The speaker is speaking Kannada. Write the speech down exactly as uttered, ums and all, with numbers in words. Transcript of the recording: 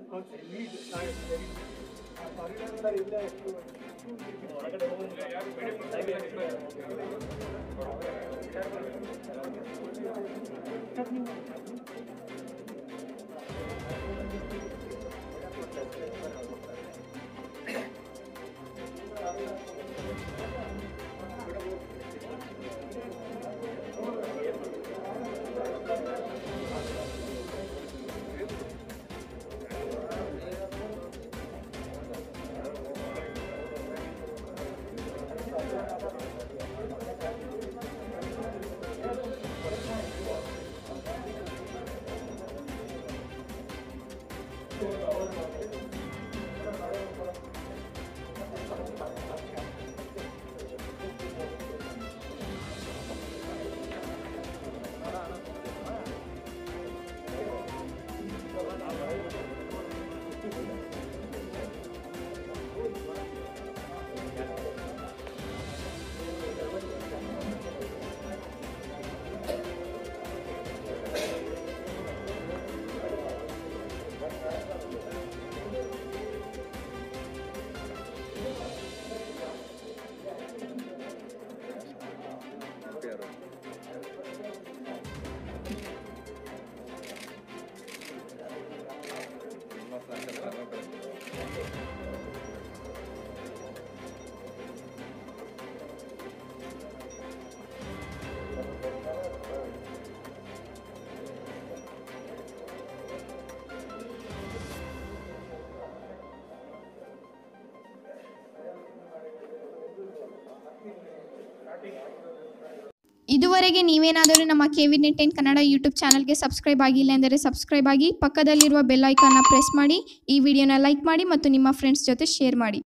ಇದುವರೆಗೆ ನೀವೇನಾದರೂ ನಮ್ಮ KV net ten Kannada YouTube ಚಾನಲ್ಗೆ ಸಬ್ಸ್ಕ್ರೈಬ್ ಆಗಿಲ್ಲ ಎಂದರೆ ಸಬ್ಸ್ಕ್ರೈಬ್ ಆಗಿ, ಪಕ್ಕದಲ್ಲಿರುವ ಬೆಲ್ ಐಕಾನ್ನ ಪ್ರೆಸ್ ಮಾಡಿ, ಈ ವಿಡಿಯೋನ ಲೈಕ್ ಮಾಡಿ ಮತ್ತು ನಿಮ್ಮ ಫ್ರೆಂಡ್ಸ್ ಜೊತೆ ಶೇರ್ ಮಾಡಿ.